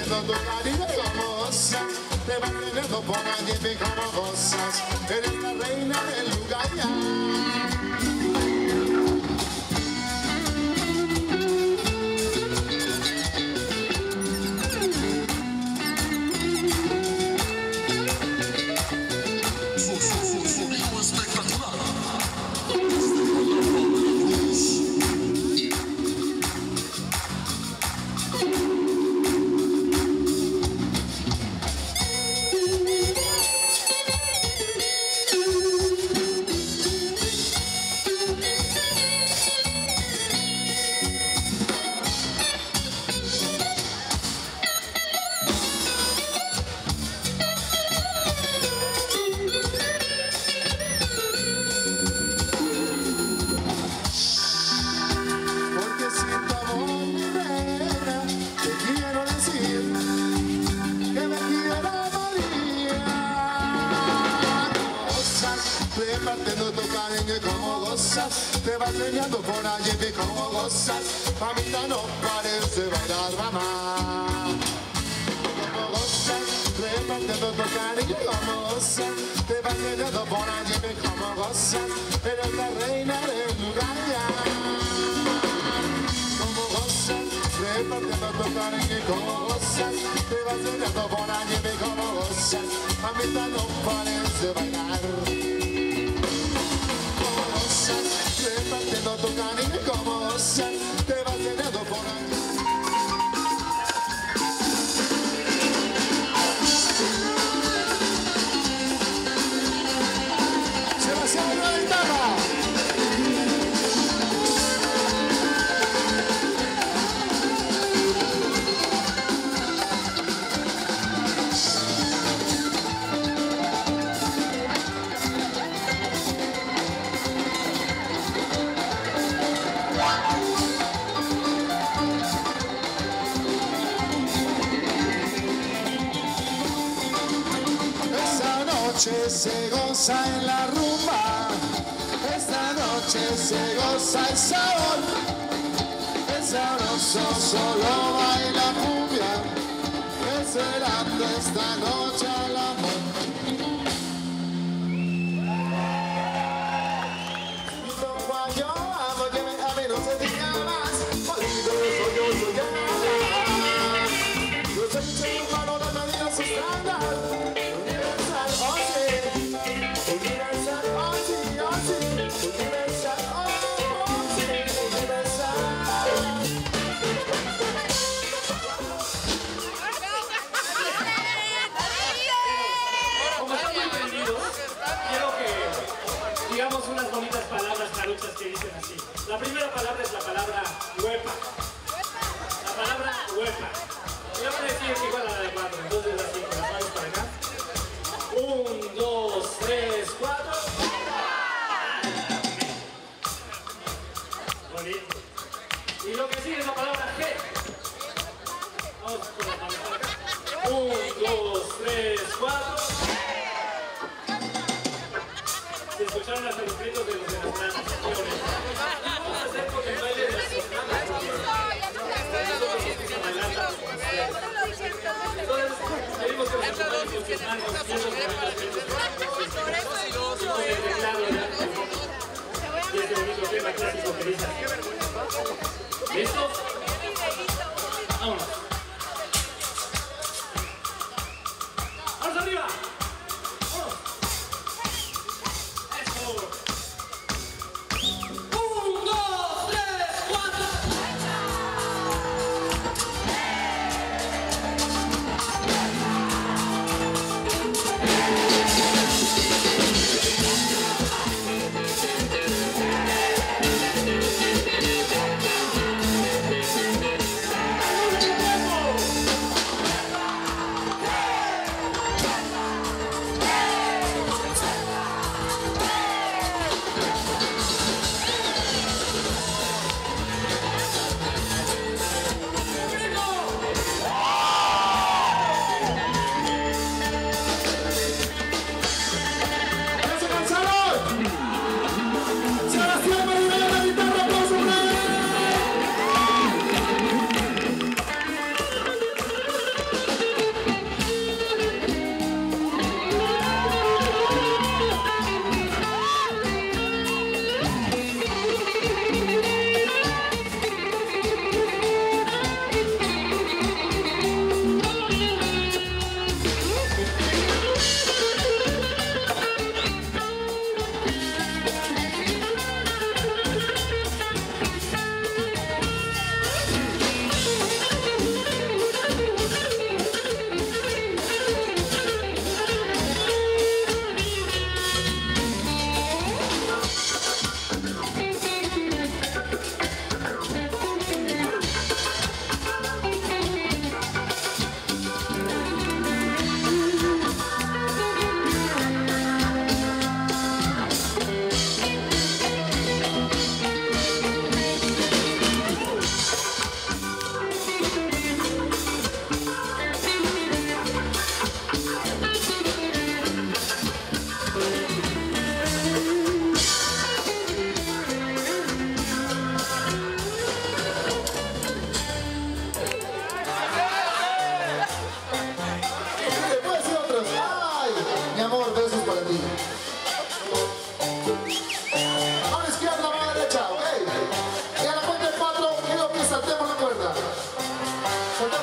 manteniendo tu cariño como gozas, te vas teniendo por allí como gozas, eres la reina del lugar ya. Repartiendo tu cariño y como gozas, te vas enseñando por allí y como gozas, mamita no parece bailar mamá. Como gozas, repartiendo tu cariño y como gozas, te vas enseñando por allí y como gozas, eres la reina del lugar ya. Como gozas, repartiendo tu cariño y como gozas, te vas enseñando por allí y como gozas, mamita no parece bailar. Repartiendo tu cariño como gozas, te vas llenando por aquí. Sebastián de la guitarra. Se goza en la rumba, esta noche se goza el sabor, el sabroso solo baila cumbia, esperando esta noche al amor. Yo amo que a mí no se diga más, maldito soy yo ya. Yo soy ser humano de medida sustancial. Digamos unas bonitas palabras caruchas que dicen así. La primera palabra es la palabra huepa. La palabra huepa. Yo voy a decir que igual a la de 4. Entonces así, con las manos para acá. 1, 2, 3, 4. Bonito. Y lo que sigue es la palabra G. Vamos con las manos para acá. 1, 2, 3, 4. Se escucharon hasta los gritos de los venezolanos. Vamos a hacer con el baile de las sopranos. Entonces, pedimos que los sopranos con sus manos con el teclado y este bonito tema clásico que dice. ¿Listos? Vámonos. ¡Vamos arriba!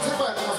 se puede, como